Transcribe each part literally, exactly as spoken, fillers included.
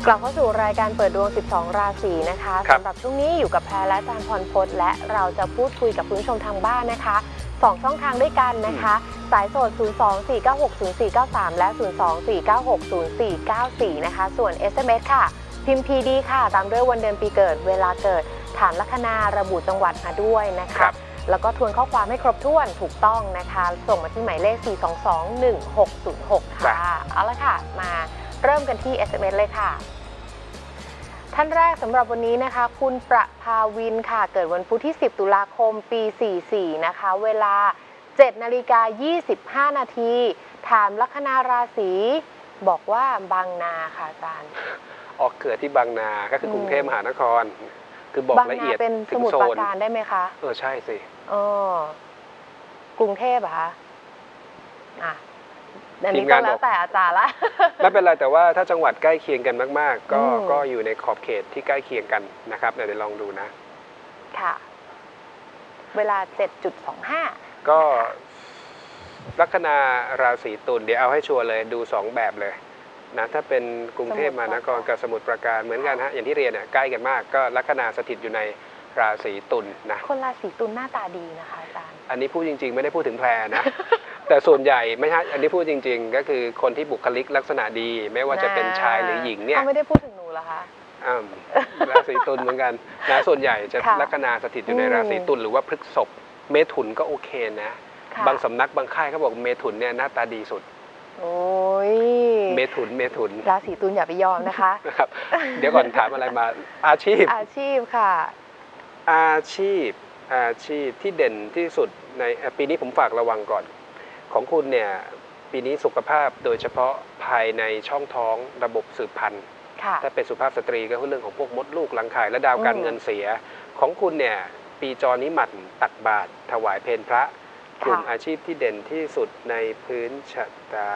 กลับเข้าสู่รายการเปิดดวงสิบสองราศีนะคะสำหรับช่วงนี้อยู่กับแพรและอาจารย์พรพจน์และเราจะพูดคุยกับคุณผู้ชมทางบ้านนะคะสองช่องทางด้วยกันนะคะสายโสด ศูนย์ สอง สี่ เก้า หก ศูนย์ สี่ เก้า สาม และ ศูนย์ สอง สี่ เก้า หก ศูนย์ สี่ เก้า สี่ นะคะส่วน เอส เอ็ม เอส ค่ะพิมพ์ พี ดี ค่ะตามด้วยวันเดือนปีเกิดเวลาเกิดถามลัคนาระบุจังหวัดมาด้วยนะคะแล้วก็ทวนข้อความให้ครบถ้วนถูกต้องนะคะส่งมาที่หมายเลข สี่ สอง สอง หนึ่ง หก ศูนย์ หก ค่ะเอาละค่ะมาเริ่มกันที่ เอส เอ็ม เอส เลยค่ะท่านแรกสำหรับวันนี้นะคะคุณประภาวินค่ะเกิดวันพุธที่สิบตุลาคมปีสี่สี่นะคะเวลาเจ็ดนาฬิกายี่สิบห้านาทีถามลัคนาราศีบอกว่าบางนาค่ะอาจารย์ออกเกิดที่บางนาก็คือกรุงเทพมหานครคือบอกละเอียดเป็นสมุทรปราการได้ไหมคะเออใช่สิเออกรุงเทพอะคะอ่ะอันนี้ก็แล้วแต่อาจารย์ละไม่เป็นไรแต่ว่าถ้าจังหวัดใกล้เคียงกันมากๆก็ก็อยู่ในขอบเขตที่ใกล้เคียงกันนะครับเดี๋ยวลองดูนะค่ะเวลา เจ็ดจุดสองห้าก็ลัคนาราศีตุลเดี๋ยวเอาให้ชัวร์เลยดูสองแบบเลยนะถ้าเป็นกรุงเทพมหานครกับสมุทรปราการเหมือนกันฮะอย่างที่เรียนเนี่ยใกล้กันมากก็ลัคนาสถิตอยู่ในราศีตุลนะคนราศีตุลหน้าตาดีนะคะอาจารย์อันนี้พูดจริงๆไม่ได้พูดถึงแพรนะแต่ส่วนใหญ่ไม่ใช่อันนี้พูดจริงๆก็คือคนที่บุคลิกลักษณะดีไม่ว่าจะเป็นชายหรือหญิงเนี่ยเขาไม่ได้พูดถึงหนูเหรอคะอ้าวราศีตุลเหมือนกันนะส่วนใหญ่จะลัคนาสถิตอยู่ในราศีตุลหรือว่าพฤษภเมถุนก็โอเคนะบางสำนักบางค่ายเขาบอกเมถุนเนี่ยหน้าตาดีสุดโอ้ยเมถุนเมถุนราศีตุลอย่าไปยอมนะคะนะครับเดี๋ยวก่อนถามอะไรมาอาชีพอาชีพค่ะอาชีพอาชีพที่เด่นที่สุดในปีนี้ผมฝากระวังก่อนของคุณเนี่ยปีนี้สุขภาพโดยเฉพาะภายในช่องท้องระบบสืบพันธุ์ถ้าเป็นสุภาพสตรีก็เรื่องของพวกมดลูกรังไข่และดาวการเงินเสียของคุณเนี่ยปีจอนี้หมั่นตักบาตรถวายเพลพระกลุ่มอาชีพที่เด่นที่สุดในพื้นชะตา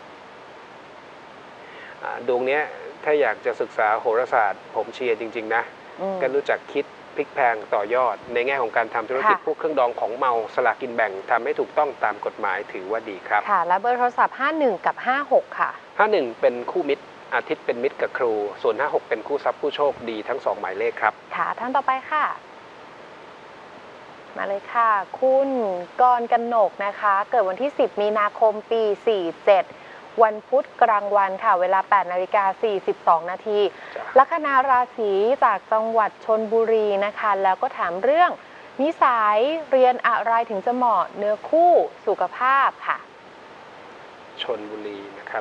ดวงนี้ถ้าอยากจะศึกษาโหราศาสตร์ผมเชียร์จริงๆนะก็รู้จักคิดพลิกแพงต่อยอดในแง่ของการทำธุรกิจพวกเครื่องดองของเมาสลากกินแบ่งทำให้ถูกต้องตามกฎหมายถือว่าดีครับค่ะและเบอร์โทรศัพท์ห้าหนึ่งกับห้าหกค่ะห้าหนึ่งเป็นคู่มิตรอาทิตย์เป็นมิตรกับครูส่วนห้าหกเป็นคู่ทรัพย์ผู้โชคดีทั้งสองหมายเลขครับค่ะท่านต่อไปค่ะมาเลยค่ะคุณกรกนกนะคะเกิดวันที่สิบมีนาคมปีสี่เจ็ดวันพุธกลางวันค่ะเวลา แปดนาฬิกาสี่สิบสอง นาทีลัคนาราศีจากจังหวัดชลบุรีนะคะแล้วก็ถามเรื่องนิสัยเรียนอะไรถึงจะเหมาะเนื้อคู่สุขภาพค่ะชลบุรีนะครับ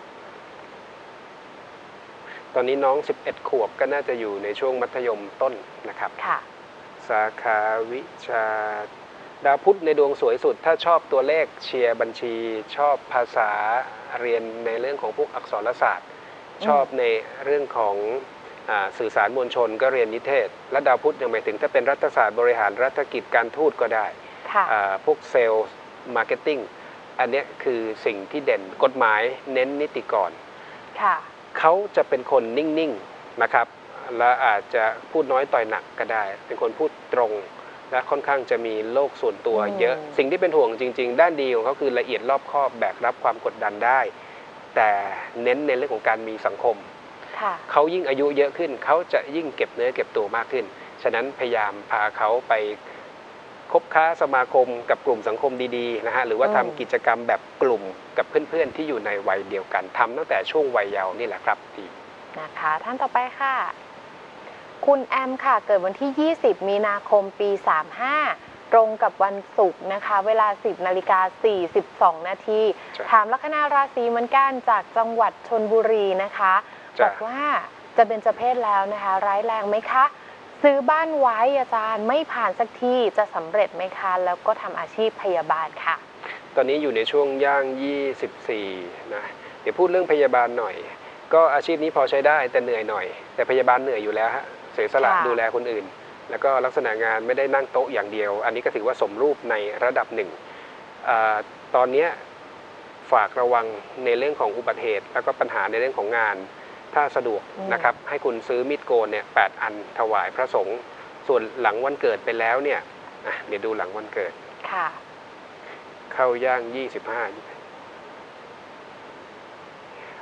ตอนนี้น้องสิบเอ็ดขวบก็น่าจะอยู่ในช่วงมัธยมต้นนะครับค่ะสาขาวิชาดาวพุธในดวงสวยสุดถ้าชอบตัวเลขเชียร์บัญชีชอบภาษาเรียนในเรื่องของพวกอักษรศาสตร์ชอบในเรื่องของสื่อสารมวลชนก็เรียนนิเทศและดาวพุธยังหมายถึงถ้าเป็นรัฐศาสตร์บริหารรัฐกิจการทูตก็ได้พวกเซลล์มาร์เก็ตติ้งอันนี้คือสิ่งที่เด่นกฎหมายเน้นนิติกรเขาจะเป็นคนนิ่งๆนะครับและอาจจะพูดน้อยต่อยหนักก็ได้เป็นคนพูดตรงและค่อนข้างจะมีโลกส่วนตัวเยอะสิ่งที่เป็นห่วงจริงๆด้านดีของเขาคือละเอียดรอบคอบแบกรับความกดดันได้แต่เน้นในเรื่องของการมีสังคมเขายิ่งอายุเยอะขึ้นเขาจะยิ่งเก็บเนื้อเก็บตัวมากขึ้นฉะนั้นพยายามพาเขาไปคบค้าสมาคมกับกลุ่มสังคมดีๆนะฮะหรือว่าทำกิจกรรมแบบกลุ่มกับเพื่อนๆที่อยู่ในวัยเดียวกันทำตั้งแต่ช่วงวัยเยาว์นี่แหละครับดีนะคะท่านต่อไปค่ะคุณแอมค่ะเกิดวันที่ยี่สิบมีนาคมปีสามห้าตรงกับวันศุกร์นะคะเวลา สิบนาฬิกาสี่สิบสอง นาทีถามลัคนาราศีเหมือนกันจากจังหวัดชลบุรีนะคะบอกว่าจะเป็นเจเพศแล้วนะคะร้ายแรงไหมคะซื้อบ้านไว้อาจารย์ไม่ผ่านสักทีจะสำเร็จไหมคะแล้วก็ทำอาชีพพยาบาลค่ะตอนนี้อยู่ในช่วงย่างยี่สิบสี่นะเดี๋ยวพูดเรื่องพยาบาลหน่อยก็อาชีพนี้พอใช้ได้แต่เหนื่อยหน่อยแต่พยาบาลเหนื่อยอยู่แล้วฮะเสียสละดูแลคนอื่นแล้วก็ลักษณะงานไม่ได้นั่งโต๊ะอย่างเดียวอันนี้ก็ถือว่าสมรูปในระดับหนึ่งตอนนี้ฝากระวังในเรื่องของอุบัติเหตุแล้วก็ปัญหาในเรื่องของงานถ้าสะดวกนะครับให้คุณซื้อมีดโกนเนี่ยแปดอันถวายพระสงฆ์ส่วนหลังวันเกิดไปแล้วเนี่ยเดี๋ยวดูหลังวันเกิดค่ะเข้าย่างยี่สิบห้า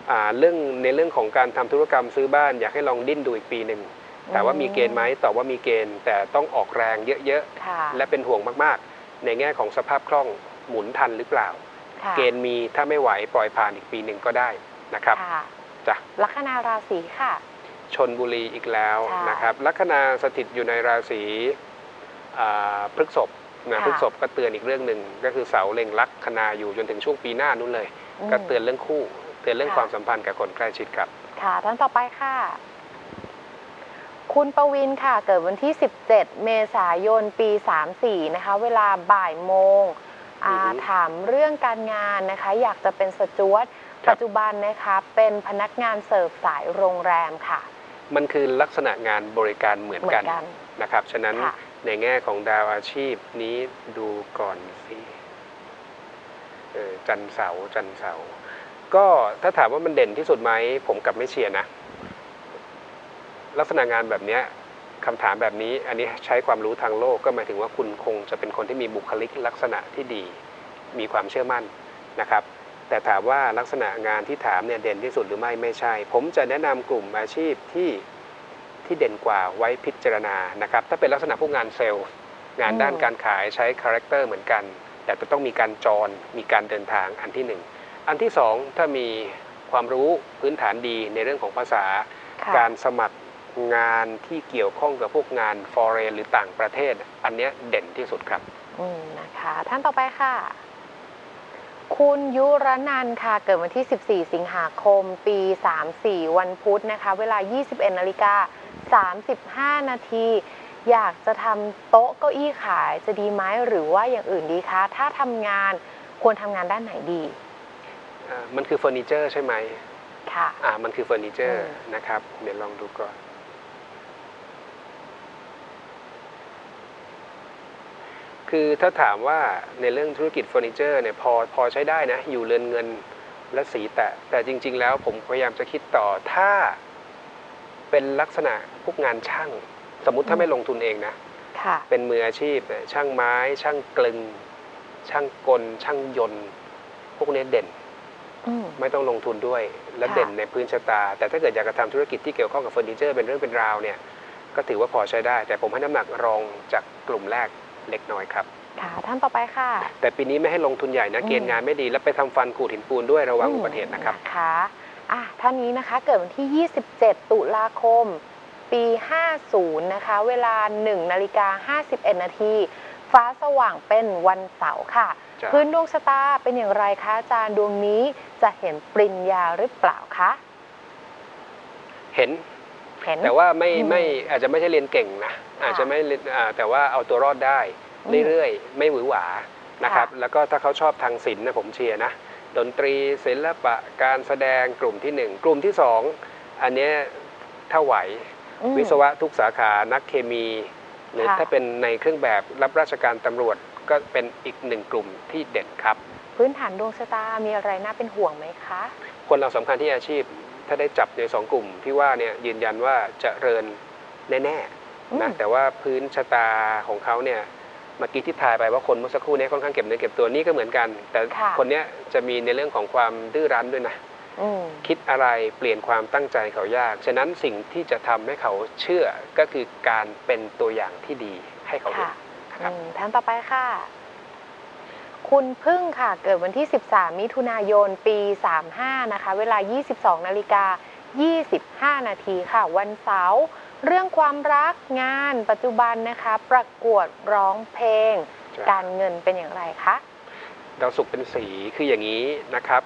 เรื่องในเรื่องของการทำธุรกรรมซื้อบ้านอยากให้ลองดิ้นดูอีกปีหนึ่งแต่ว่ามีเกณฑ์ไหมตอบว่ามีเกณฑ์แต่ต้องออกแรงเยอะๆและเป็นห่วงมากๆในแง่ของสภาพคล่องหมุนทันหรือเปล่าเกณฑ์มีถ้าไม่ไหวปล่อยผ่านอีกปีหนึ่งก็ได้นะครับจ้ะลัคนาราศีค่ะชลบุรีอีกแล้วนะครับลัคนาสถิตอยู่ในราศีพฤษภนะพฤษภก็เตือนอีกเรื่องหนึ่งก็คือเสาเล็งลัคนาอยู่จนถึงช่วงปีหน้านู้นเลยก็เตือนเรื่องคู่เตือนเรื่องความสัมพันธ์กับคนใกล้ชิดครับค่ะท่านต่อไปค่ะคุณประวินค่ะเกิดวันที่สิบเจ็ดเมษายนปีสามสี่นะคะเวลาบ่ายโมงถามเรื่องการงานนะคะอยากจะเป็นสจ๊วตปัจจุบันนะคะเป็นพนักงานเสิร์ฟสายโรงแรมค่ะมันคือลักษณะงานบริการเหมือนกันนะครับฉะนั้นในแง่ของดาวอาชีพนี้ดูก่อนสิจันเสาร์จันเสาร์ก็ถ้าถามว่ามันเด่นที่สุดไหมผมกลับไม่เชียร์นะลักษณะงานแบบนี้คำถามแบบนี้อันนี้ใช้ความรู้ทางโลกก็หมายถึงว่าคุณคงจะเป็นคนที่มีบุคลิกลักษณะที่ดีมีความเชื่อมั่นนะครับแต่ถามว่าลักษณะงานที่ถามเนี่ยเด่นที่สุดหรือไม่ไม่ใช่ผมจะแนะนำกลุ่มอาชีพที่ที่เด่นกว่าไว้พิจารณานะครับถ้าเป็นลักษณะพวกงานเซลล์งานด้านการขายใช้คาแรคเตอร์เหมือนกันแต่จะต้องมีการจรมีการเดินทางอันที่หนึ่งอันที่สองถ้ามีความรู้พื้นฐานดีในเรื่องของภาษาการสมัครงานที่เกี่ยวข้องกับพวกงาน foreign หรือต่างประเทศอันนี้เด่นที่สุดครับอืมนะคะท่านต่อไปค่ะคุณยุรนันท์ค่ะเกิดวันที่สิบสี่สิงหาคมปีสามสี่วันพุธนะคะเวลา ยี่สิบเอ็ดนาฬิกาสามสิบห้านาทีอยากจะทำโต๊ะเก้าอี้ขายจะดีไหมหรือว่าอย่างอื่นดีคะถ้าทำงานควรทำงานด้านไหนดีมันคือเฟอร์นิเจอร์ใช่ไหมค่ะอ่ามันคือเฟอร์นิเจอร์นะครับเดี๋ยวลองดูก่อนคือถ้าถามว่าในเรื่องธุรกิจเฟอร์นิเจอร์เนี่ยพอพอใช้ได้นะอยู่เรือนเงินและสีแต่แต่จริงๆแล้วผมพยายามจะคิดต่อถ้าเป็นลักษณะพวกงานช่างสมมุติถ้าไม่ลงทุนเองนะเป็นมืออาชีพช่างไม้ช่างกลึงช่างกลช่างยนต์พวกนี้เด่นไม่ต้องลงทุนด้วยและเด่นในพื้นชะตาแต่ถ้าเกิดอยากจะทำธุรกิจที่เกี่ยวข้องกับเฟอร์นิเจอร์เป็นเรื่องเป็นราวเนี่ยก็ถือว่าพอใช้ได้แต่ผมให้น้ำหนักรองจากกลุ่มแรกเล็กน้อยครับค่ะท่านต่อไปค่ะแต่ปีนี้ไม่ให้ลงทุนใหญ่นะเกณฑ์งานไม่ดีแล้วไปทำฟันขูดหินปูนด้วยระวังอุบัติเหตุนะครับค่ะอ่ะท่านนี้นะคะเกิดวันที่ยี่สิบเจ็ดตุลาคมปีห้าสิบนะคะเวลาหนึ่งนาฬิกาห้าสิบเอ็ดนาทีฟ้าสว่างเป็นวันเสาร์ค่ะพื้นดวงชะตาเป็นอย่างไรคะอาจารย์ดวงนี้จะเห็นปริญญาหรือเปล่าคะเห็นแต่ว่าไม่ไม่อาจจะไม่ใช่เรียนเก่งนะอาจจะไม่แต่ว่าเอาตัวรอดได้เรื่อยๆไม่หวือหวานะครับแล้วก็ถ้าเขาชอบทางศิลป์นะผมเชียร์นะดนตรีศิลปะการแสดงกลุ่มที่หนึ่งกลุ่มที่สองอันนี้ถ้าไหววิศวะทุกสาขานักเคมีหรือถ้าเป็นในเครื่องแบบรับราชการตำรวจก็เป็นอีกหนึ่งกลุ่มที่เด่นครับพื้นฐานดวงชะตามีอะไรน่าเป็นห่วงไหมคะคนเราสำคัญที่อาชีพถ้าได้จับในสองกลุ่มที่ว่าเนี่ยยืนยันว่าเจริญแน่ๆนะแต่ว่าพื้นชะตาของเขาเนี่ยเมื่อกี้ที่ทายไปว่าคนเมื่อสักครู่นี้ค่อนข้างเก็บเนื้อเก็บตัวนี่ก็เหมือนกันแต่คนนี้จะมีในเรื่องของความดื้อรั้นด้วยนะคิดอะไรเปลี่ยนความตั้งใจเขายากฉะนั้นสิ่งที่จะทำให้เขาเชื่อก็คือการเป็นตัวอย่างที่ดีให้เขาเห็นครับท่านต่อไปค่ะคุณพึ่งค่ะเกิดวันที่สิบสามมิถุนายนปีสามห้านะคะเวลา ยี่สิบสองนาฬิกายี่สิบห้านาทีค่ะวันเสาร์เรื่องความรักงานปัจจุบันนะคะประกวดร้องเพลงการเงินเป็นอย่างไรคะดาวศุกร์เป็นสีคืออย่างนี้นะครับ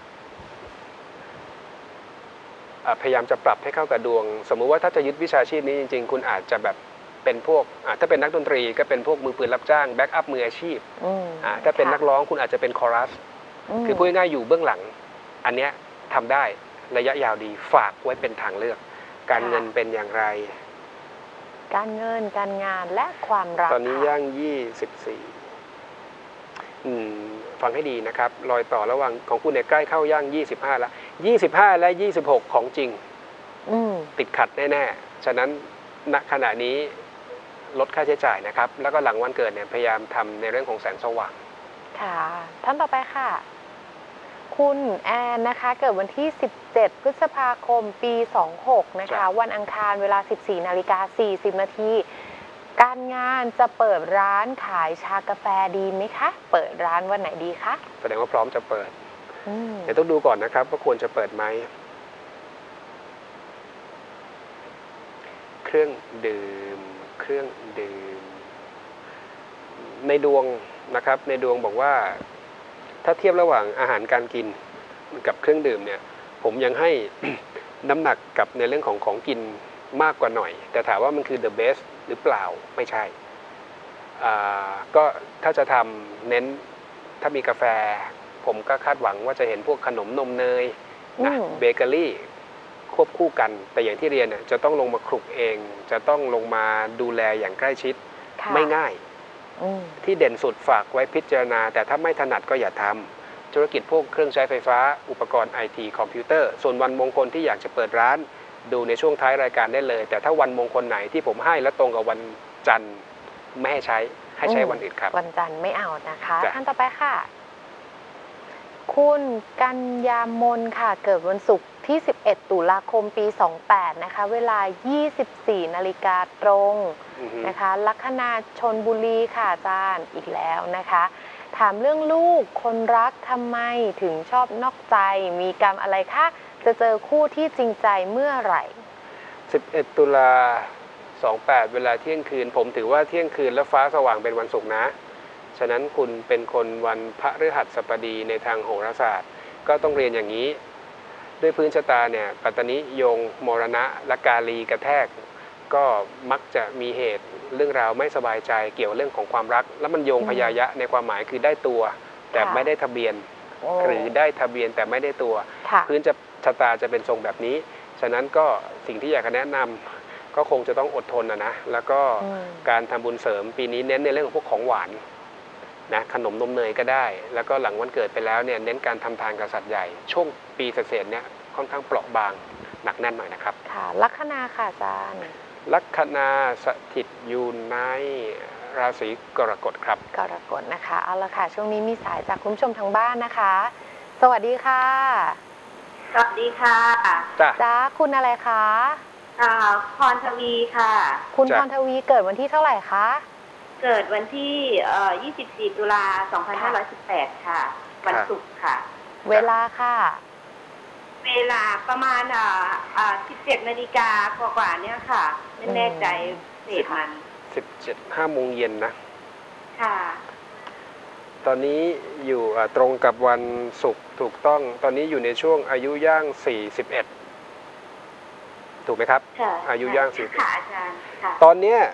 พยายามจะปรับให้เข้ากับดวงสมมุติว่าถ้าจะยึดวิชาชีพนี้จริงๆคุณอาจจะแบบเป็นพวกถ้าเป็นนักดนตรีก็เป็นพวกมือปืนรับจ้างแบ็กอัพมืออาชีพถ้าเป็นนักร้องคุณอาจจะเป็นคอรัสคือพูดง่ายๆอยู่เบื้องหลังอันเนี้ยทำได้ระยะยาวดีฝากไว้เป็นทางเลือกการเงินเป็นอย่างไรการเงินการงานและความรักตอนนี้ย่างยี่สิบสี่ฟังให้ดีนะครับรอยต่อระหว่างของคุณเนี่ยใกล้เข้าย่างยี่สิบห้าแล้วยี่สิบห้าและยี่สิบหกของจริงติดขัดแน่ๆฉะนั้นณขณะนี้ลดค่าใช้จ่ายนะครับแล้วก็หลังวันเกิดเนี่ยพยายามทำในเรื่องของแสงสว่างค่ะท่านต่อไปค่ะคุณแอนนะคะเกิดวันที่สิบเจ็ดพฤษภาคมปีสองหกนะคะวันอังคารเวลา สิบสี่นาฬิกาสี่สิบนาทีการงานจะเปิดร้านขายชากาแฟดีไหมคะเปิดร้านวันไหนดีคะแสดงว่าพร้อมจะเปิดเดี๋ยวต้องดูก่อนนะครับว่าควรจะเปิดไหมเครื่องดื่มเครื่องดื่มในดวงนะครับในดวงบอกว่าถ้าเทียบระหว่างอาหารการกินกับเครื่องดื่มเนี่ยผมยังให้ น้ำหนักกับในเรื่องของของกินมากกว่าหน่อยแต่ถามว่ามันคือ the best หรือเปล่าไม่ใช่ก็ถ้าจะทำเน้นถ้ามีกาแฟผมก็คาดหวังว่าจะเห็นพวกขนมนมเนยนะเบเกอรี่ควบคู่กันแต่อย่างที่เรียนเนี่ยจะต้องลงมาคลุกเองจะต้องลงมาดูแลอย่างใกล้ชิดไม่ง่ายที่เด่นสุดฝากไว้พิจารณาแต่ถ้าไม่ถนัดก็อย่าทำธุรกิจพวกเครื่องใช้ไฟฟ้าอุปกรณ์ไอทีคอมพิวเตอร์ส่วนวันมงคลที่อยากจะเปิดร้านดูในช่วงท้ายรายการได้เลยแต่ถ้าวันมงคลไหนที่ผมให้และตรงกับวันจันทร์ไม่ให้ใช้ให้ใช้วันอื่นครับวันจันทร์ไม่เอานะคะท่านต่อไปค่ะคุณกัญญามนค่ะเกิดวันศุกร์ที่สิบเอ็ดตุลาคมปีสองแปดนะคะเวลายี่สิบสี่นาฬิกาตรงนะคะลัคนาชลบุรีค่ะอาจารย์อีกแล้วนะคะถามเรื่องลูกคนรักทำไมถึงชอบนอกใจมีกรรมอะไรคะจะเจอคู่ที่จริงใจเมื่อไหร่สิบเอ็ดตุลาสองแปดเวลาเที่ยงคืนผมถือว่าเที่ยงคืนแล้วฟ้าสว่างเป็นวันศุกร์นะฉะนั้นคุณเป็นคนวันพฤหัสบดีในทางโหราศาสตร์ก็ต้องเรียนอย่างนี้ด้วยพื้นชะตาเนี่ยปัตตนิโยงมรณะและกาลีกระแทกก็มักจะมีเหตุเรื่องราวไม่สบายใจเกี่ยวเรื่องของความรักแล้วมันโยงพยายะในความหมายคือได้ตัวแต่ไม่ได้ทะเบียนหรือได้ทะเบียนแต่ไม่ได้ตัวพื้นจะชะตาจะเป็นทรงแบบนี้ฉะนั้นก็สิ่งที่อยากจะแนะนำก็คงจะต้องอดทนนะนะแล้วก็การทำบุญเสริมปีนี้เน้นในเรื่องของพวกของหวานนะขนมนมเนยก็ได้แล้วก็หลังวันเกิดไปแล้วเนี่ยเน้นการทำทานกับสัตว์ใหญ่ช่วงปีเศษเนี่ยค่อนข้างเปราะบางหนักแน่นหน่อยนะครับค่ะลัคนาค่ะอาจารย์ลัคนาสถิตอยู่ในราศีกรกฎครับกรกฎนะคะเอาละค่ะช่วงนี้มีสายจากคุณผู้ชมทางบ้านนะคะสวัสดีค่ะสวัสดีค่ะจ้าจ้าคุณอะไรคะอ่าพรทวีค่ะคุณพรทวีเกิดวันที่เท่าไหร่คะเกิดวันที่เอ่อยี่สิบสี่ตุลาสองพันห้าร้อยสิบแปดค่ะวันศุกร์ค่ะเวลาค่ะเวลาประมาณอ่าอ่าสิบเจ็ดนาฬิกากว่าๆเนี่ยค่ะไม่แน่ใจเศษมันสิบเจ็ดห้าโมงเย็นนะค่ะตอนนี้อยู่ตรงกับวันศุกร์ถูกต้องตอนนี้อยู่ในช่วงอายุย่างสี่สิบเอ็ดถูกไหมครับอายุย่างสี่สิบค่ะอาจารย์ค่ะตอนนี้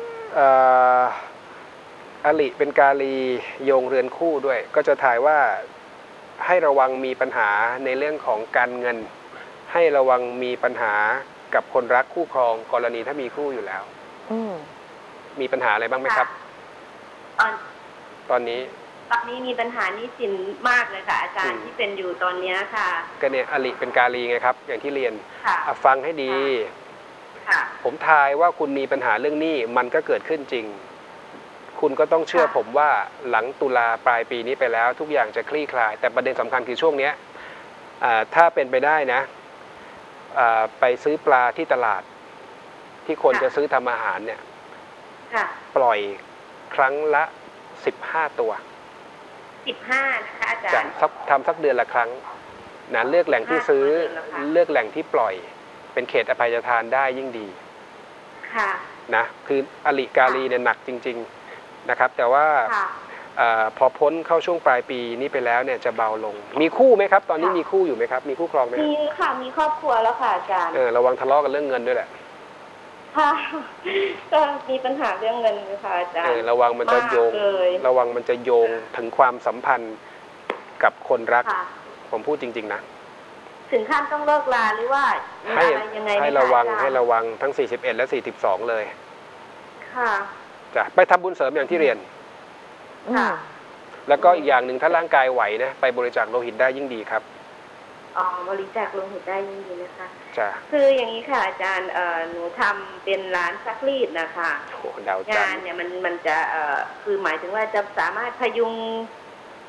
อลิเป็นกาลีโยงเรือนคู่ด้วยก็จะถ่ายว่าให้ระวังมีปัญหาในเรื่องของการเงินให้ระวังมีปัญหากับคนรักคู่ครองกรณีถ้ามีคู่อยู่แล้วมีปัญหาอะไรบ้างไหมครับตอนตอนนี้ตอนนี้มีปัญหานี้สินมากเลยค่ะอาจารย์ที่เป็นอยู่ตอนนี้ค่ะก็เนี่ยอลิเป็นกาลีไงครับอย่างที่เรียนฟังให้ดีผมทายว่าคุณมีปัญหาเรื่องหนี้มันก็เกิดขึ้นจริงคุณก็ต้องเชื่อผมว่าหลังตุลาปลายปีนี้ไปแล้วทุกอย่างจะคลี่คลายแต่ประเด็นสำคัญคือช่วงนี้ถ้าเป็นไปได้นะไปซื้อปลาที่ตลาดที่คนจะซื้อทำอาหารเนี่ยปล่อยครั้งละสิบห้าตัวสิบห้านะคะอาจารย์ทำสักเดือนละครั้งนะเลือกแหล่งที่ซื้อเลือกแหล่งที่ปล่อยเป็นเขตอภัยทานได้ยิ่งดีค่ะนะคืออลิกาลีเนี่ยหนักจริงๆนะครับแต่ว่าพอพ้นเข้าช่วงปลายปีนี้ไปแล้วเนี่ยจะเบาลงมีคู่ไหมครับตอนนี้มีคู่อยู่ไหมครับมีคู่ครองไหมมีค่ะมีครอบครัวแล้วค่ะอาจารย์เออระวังทะเลาะกันเรื่องเงินด้วยแหละค่ะก็มีปัญหาเรื่องเงินค่ะอาจารย์เออระวังมันจะโยงระวังมันจะโยงถึงความสัมพันธ์กับคนรักผมพูดจริงๆนะถึงขั้นต้องเลิกลาหรือว่าอะไรยังไงให้ระวังให้ระวังทั้งสี่สิบเอ็ดและสี่สิบสองเลยค่ะจ้ะไปทำบุญเสริมอย่างที่เรียนค่ะแล้วก็อีกอย่างหนึ่งถ้าร่างกายไหวนะไปบริจาคโลหิตได้ยิ่งดีครับอ๋อบริจาคโลหิตได้ยิ่งดีนะคะจ้ะคืออย่างนี้ค่ะอาจารย์เอ่อหนูทำเป็นร้านซักรีดนะคะโอ้ดาวงานเนี่ยมันมันจะเอ่อคือหมายถึงว่าจะสามารถพยุง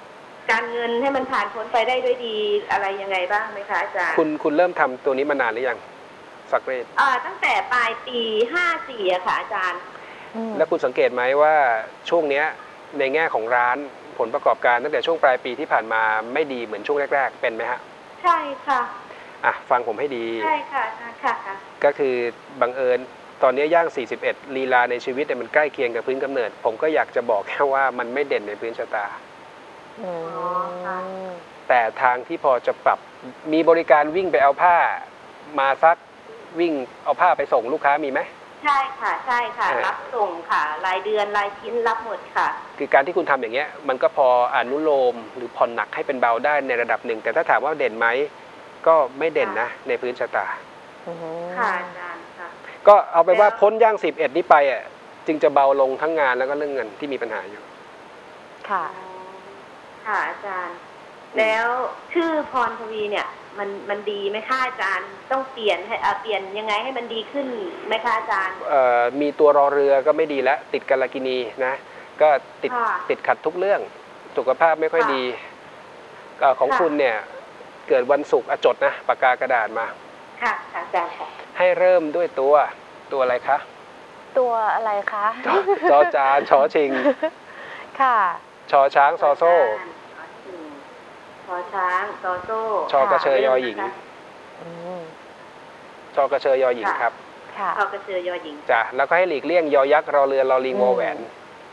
การเงินให้มันผ่านพ้นไปได้ด้วยดีอะไรยังไงบ้างไหมคะอาจารย์คุณคุณเริ่มทำตัวนี้มานานหรือยังสักเรศอ่าตั้งแต่ปลายปีห้าสี่อะค่ะอาจารย์แล้วคุณสังเกตไหมว่าช่วงเนี้ยในแง่ของร้านผลประกอบการตั้งแต่ช่วงปลายปีที่ผ่านมาไม่ดีเหมือนช่วงแรกๆเป็นไหมฮะใช่ค่ะอ่ะฟังผมให้ดีใช่ค่ะค่ะค่ะก็คือบังเอิญตอนนี้ย่างสี่สิบเอ็ดลีลาในชีวิตเนี่ยมันใกล้เคียงกับพื้นกำเนิดผมก็อยากจะบอกแค่ว่ามันไม่เด่นในพื้นชะตาแต่ทางที่พอจะปรับมีบริการวิ่งไปเอาผ้ามาซักวิ่งเอาผ้าไปส่งลูกค้ามีไหมใช่ค่ะใช่ค่ะรับส่งค่ะรายเดือนรายชิ้นรับหมดค่ะคือการที่คุณทำอย่างเงี้ยมันก็พออนุโลมหรือผ่อนหนักให้เป็นเบาได้ในระดับหนึ่งแต่ถ้าถามว่าเด่นไหมก็ไม่เด่นนะในพื้นชะตาค่ะอาจารย์ค่ะก็เอาไปว่าพ้นย่างสิบเอ็ดนี้ไปอ่ะจึงจะเบาลงทั้งงานแล้วก็เรื่องเงินที่มีปัญหาอยู่ค่ะค่ะอาจารย์แล้วชื่อพรทวีเนี่ยมันมันดีไหมคะอาจารย์ต้องเปลี่ยนให้เปลี่ยนยังไงให้มันดีขึ้นไหมคะอาจารย์เอ่อมีตัวรอเรือก็ไม่ดีแล้วติดกาลกินีนะก็ติดติดขัดทุกเรื่องสุขภาพไม่ค่อยดีของคุณเนี่ยเกิดวันศุกร์จดนะปากกากระดาษมาค่ะอาจารย์ค่ะให้เริ่มด้วยตัวตัวอะไรคะตัวอะไรคะจอจานชอชิงค่ะชอช้างซอโซ่ชอช้างซอโซ่ชอกระเชยยอหญิงชอกระเชยยอหญิงครับชอกระเชยยอหญิงจ้ะแล้วก็ให้หลีกเลี่ยงยอยักษ์รอเรือรอลิงวอแหวน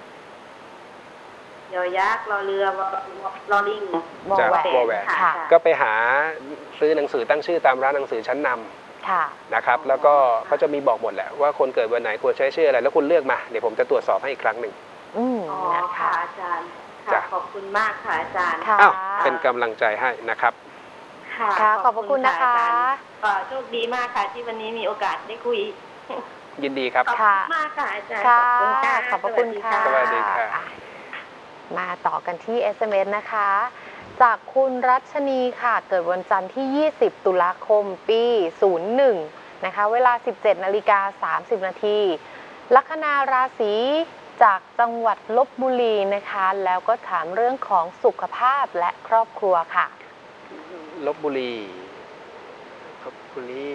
ยอยักษ์รอเรือรอลิงวอแหวนก็ไปหาซื้อหนังสือตั้งชื่อตามร้านหนังสือชั้นนำนะครับแล้วก็เขาจะมีบอกหมดแหละว่าคนเกิดวันไหนควรใช้ชื่ออะไรแล้วคุณเลือกมาเดี๋ยวผมจะตรวจสอบให้อีกครั้งหนึ่งอ๋อค่ะอาจารย์ขอบคุณมากค่ะอาจารย์อ้าวเป็นกำลังใจให้นะครับค่ะขอบพระคุณนะคะโชคดีมากค่ะที่วันนี้มีโอกาสได้คุยยินดีครับขอบคุณมากค่ะอาจารย์ขอบคุณค่ะขอบพระคุณค่ะสวัสดีค่ะมาต่อกันที่ เอส เอ็ม เอส นะคะจากคุณรัชนีค่ะเกิดวันจันทร์ที่ยี่สิบตุลาคมปีศูนย์หนึ่งนะคะเวลา สิบเจ็ดนาฬิกาสามสิบนาทีลัคนาราศีจากจังหวัดลพบุรีนะคะแล้วก็ถามเรื่องของสุขภาพและครอบครัวค่ะลพบุรีลพบุรี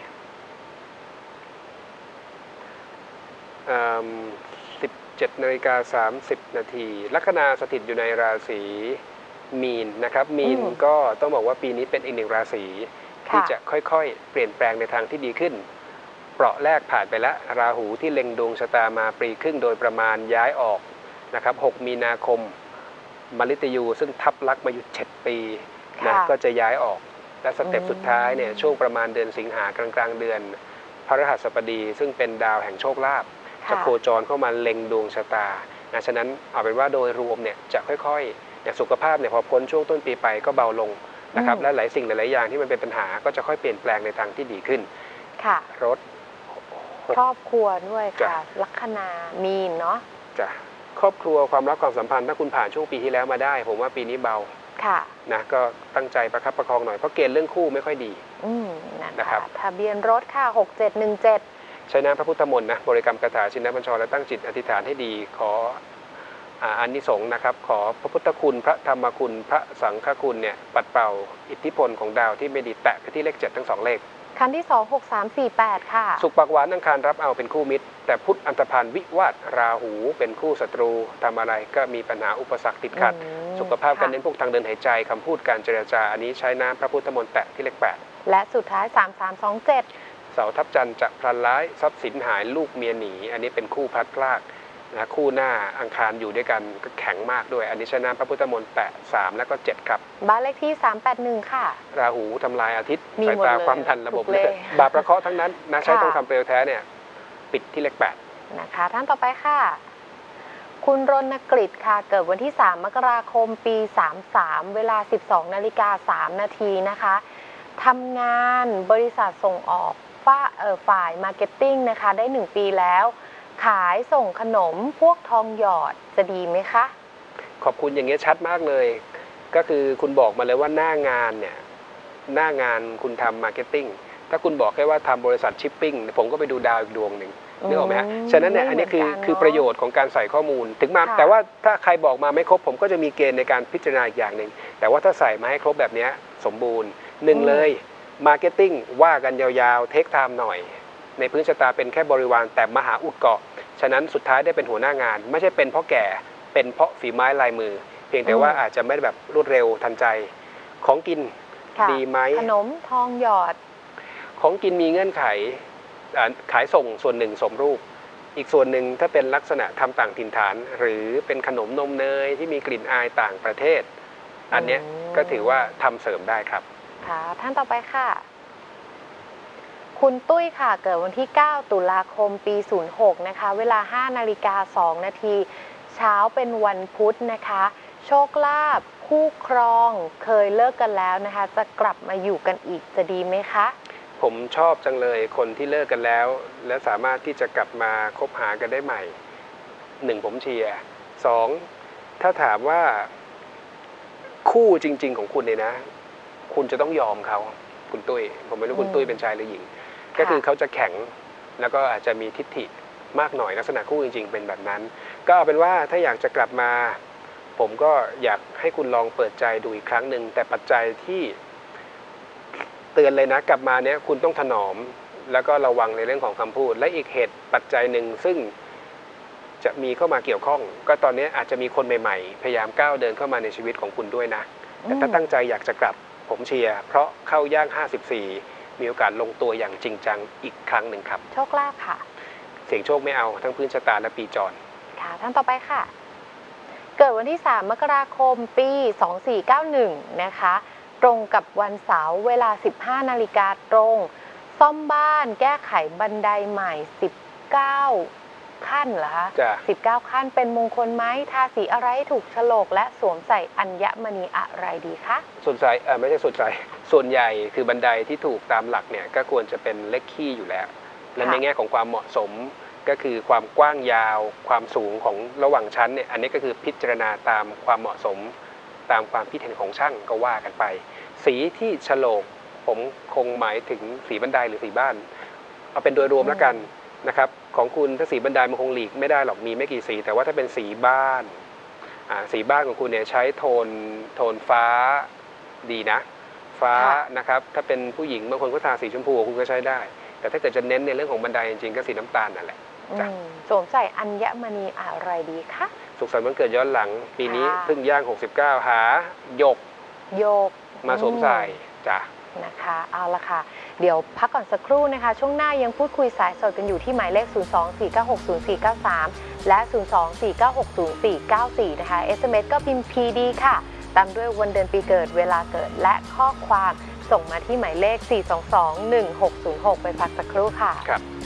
สิบเจ็ดนาฬิกาสามสิบนาทีลัคนาสถิตอยู่ในราศีมีนนะครับมีนก็ต้องบอกว่าปีนี้เป็นอีกหนึ่งราศีที่จะค่อยๆเปลี่ยนแปลงในทางที่ดีขึ้นเปราะแรกผ่านไปแล้วราหูที่เล็งดวงชะตามาปีครึ่งโดยประมาณย้ายออกนะครับหกมีนาคมมฤตยูซึ่งทับลักมาอยู่เจ็ดปีนะก็จะย้ายออกและสเต็ปสุดท้ายเนี่ยช่วงประมาณเดือนสิงหากลางกลางเดือนพฤหัสบดีซึ่งเป็นดาวแห่งโชคลาภจะโคจรเข้ามาเล็งดวงชะตานะฉะนั้นเอาเป็นว่าโดยรวมเนี่ยจะค่อยๆอย่างสุขภาพเนี่ยพอพ้นช่วงต้นปีไปก็เบาลงนะครับและหลายสิ่งหลายๆอย่างที่มันเป็นปัญหาก็จะค่อยเปลี่ยนแปลงในทางที่ดีขึ้นค่ะรถครอบครัวด้วยค่ะลัคนามีนเนาะจ้ะครอบครัวความรักความสัมพันธ์ถ้าคุณผ่านช่วงปีที่แล้วมาได้ผมว่าปีนี้เบาค่ะนะก็ตั้งใจประคับประคองหน่อยเพราะเกณฑ์เรื่องคู่ไม่ค่อยดีอืมนะครับทะเบียนรถค่ะหกเจ็ดหนึ่งเจ็ดใช้น้ำพระพุทธมนต์นะบริกรรมคาถาชินบัญชรและตั้งจิตอธิษฐานให้ดีขออานิสงส์นะครับขอพระพุทธคุณพระธรรมคุณพระสังฆคุณเนี่ยปัดเป่าอิทธิพลของดาวที่ไม่ดีแตะไปที่เลขเจ็ดทั้งสองเลขคันที่สองหกสามสี่แปดค่ะสุขปากหวานอังคารรับเอาเป็นคู่มิตรแต่พุธอันธพาลวิวาทราหูเป็นคู่ศัตรูทำอะไรก็มีปัญหาอุปสรรคติดขัดสุขภาพการเน้นพวกทางเดินหายใจคำพูดการเจรจาอันนี้ใช้น้ำพระพุทธมนต์แตะที่เลขแปดและสุดท้ายสามสามสองเจ็ดเสาทับจันทร์จะพลันร้ายทรัพย์สินหายลูกเมียหนีอันนี้เป็นคู่พลัดพรากนะคู่หน้าอังคารอยู่ด้วยกันก็แข็งมากด้วยอันนี้ใช้น้ำพระพุทธมนต์แตะสามแล้วก็เจ็ดครับบ้านเลขที่สามแปดหนึ่งค่ะราหูทำลายอาทิตย์สายตาความทันระบบเลือดบาปประเคราะห์ทั้งนั้นนะใช้ทองคำเปลวแท้เนี่ยปิดที่เลขแปดนะคะท่านต่อไปค่ะคุณรณกฤษค่ะเกิดวันที่สามมกราคมปีสามสามเวลาสิบสองนาฬิกาสามนาทีนะคะทำงานบริษัทส่งออกฝ่าเอ่อฝ่ายมาร์เก็ตติ้งนะคะได้หนึ่งปีแล้วขายส่งขนมพวกทองหยอดจะดีไหมคะขอบคุณอย่างเงี้ยชัดมากเลยก็คือคุณบอกมาเลยว่าหน้างานเนี่ยหน้างานคุณทำมาร์เก็ตติ้งถ้าคุณบอกแค่ว่าทำบริษัทชิปปิ้งผมก็ไปดูดาวอีกดวงหนึ่งนึกออกไหมฮะฉะนั้นเนี่ยอันนี้คือคือประโยชน์ของการใส่ข้อมูลถึงมาแต่ว่าถ้าใครบอกมาไม่ครบผมก็จะมีเกณฑ์ในการพิจารณาอีกอย่างหนึ่งแต่ว่าถ้าใส่มาให้ครบแบบนี้สมบูรณ์หนึ่งเลยมาร์เก็ตติ้งว่ากันยาวๆเทคไทม์หน่อยในพื้นชะตาเป็นแค่บริวารแต่มหาอุดเกาะฉะนั้นสุดท้ายได้เป็นหัวหน้างานไม่ใช่เป็นเพราะแก่เป็นเพราะฝีไม้ลายมือเพียงแต่ว่าอาจจะไม่แบบรวดเร็วทันใจของกินดีไหมขนมทองหยอดของกินมีเงื่อนไขขายส่งส่วนหนึ่งสมรูปอีกส่วนหนึ่งถ้าเป็นลักษณะทำต่างถิ่นฐานหรือเป็นขนมนมเนยที่มีกลิ่นอายต่างประเทศอันนี้ก็ถือว่าทำเสริมได้ครับค่ะท่านต่อไปค่ะคุณตุ้ยค่ะเกิดวันที่เก้าตุลาคมปีศูนย์หกนะคะเวลาห้านาฬิกาสองนาทีเช้าเป็นวันพุธนะคะโชคลาภคู่ครองเคยเลิกกันแล้วนะคะจะกลับมาอยู่กันอีกจะดีไหมคะผมชอบจังเลยคนที่เลิกกันแล้วและสามารถที่จะกลับมาคบหากันได้ใหม่หนึ่งผมเชียร์สองถ้าถามว่าคู่จริงๆของคุณเนี่ยนะคุณจะต้องยอมเขาคุณตุ้ยผมไม่รู้คุณตุ้ยเป็นชายหรือหญิงก็คือเขาจะแข็งแล้วก็อาจจะมีทิฐิมากหน่อยลักษณะคู่จริงๆเป็นแบบนั้นก็เอาเป็นว่าถ้าอยากจะกลับมาผมก็อยากให้คุณลองเปิดใจดูอีกครั้งหนึ่งแต่ปัจจัยที่เตือนเลยนะกลับมาเนี้ยคุณต้องถนอมแล้วก็ระวังในเรื่องของคำพูดและอีกเหตุปัจจัยหนึ่งซึ่งจะมีเข้ามาเกี่ยวข้องก็ตอนนี้อาจจะมีคนใหม่ๆพยายามก้าวเดินเข้ามาในชีวิตของคุณด้วยนะแต่ถ้าตั้งใจอยากจะกลับผมเชียร์เพราะเข้าย่างห้าสิบสี่มีโอกาสลงตัวอย่างจริงจังอีกครั้งหนึ่งครับโชคลาภค่ะเสี่ยงโชคไม่เอาทั้งพื้นชะตาและปีจรค่ะท่านต่อไปค่ะเกิดวันที่สามมกราคมปีสองสี่เก้าหนึ่งนะคะตรงกับวันเสาร์เวลาสิบห้านาฬิกาตรงซ่อมบ้านแก้ไขบันไดใหม่สิบเก้าขั้นเหรอคะสิบเก้าขั้นเป็นมงคลไหมทาสีอะไรถูกโฉลกและสวมใส่อัญมณีอะไรดีคะส่วนใส่เออไม่ใช่ส่วนใส่ส่วนใหญ่คือบันไดที่ถูกตามหลักเนี่ยก็ควรจะเป็นเลขคี่อยู่แล้วและในแง่ของความเหมาะสมก็คือความกว้างยาวความสูงของระหว่างชั้นเนี่ยอันนี้ก็คือพิจารณาตามความเหมาะสมตามความคิดเห็นของช่างก็ว่ากันไปสีที่โฉลกผมคงหมายถึงสีบันไดหรือสีบ้านเอาเป็นโดยรวมแล้วกันนะครับของคุณถ้าสีบันไดมันคงหลีกไม่ได้หรอกมีไม่กี่สีแต่ว่าถ้าเป็นสีบ้านอ่าสีบ้านของคุณเนี่ยใช้โทนโทนฟ้าดีนะฟ้านะครับถ้าเป็นผู้หญิงบางคนก็ทาสีชมพูคุณก็ใช้ได้แต่ถ้าเกิดจะเน้นในเรื่องของบันไดจริงๆก็สีน้ำตาลนั่นแหละสวมใส่อัญมณีอะไรดีคะสุขสันต์วันเกิดย้อนหลังปีนี้เพิ่งย่างหกสิบเก้าหาหยกหยกมาสวมใส่จ้ะนะคะเอาละค่ะเดี๋ยวพักก่อนสักครู่นะคะช่วงหน้ายังพูดคุยสายสดกันอยู่ที่หมายเลขศูนย์ สอง สี่ เก้า หก ศูนย์ สี่ เก้า สามและ ศูนย์ สอง สี่ เก้า หก ศูนย์ สี่ เก้า สี่ นะคะ เอส เอ็ม เอส ก็พิมพ์ พี ดี ค่ะตามด้วยวันเดือนปีเกิดเวลาเกิดและข้อความส่งมาที่หมายเลข สี่ สอง สอง หนึ่ง หก ศูนย์ หก ไปพักสักครู่ค่ะครับ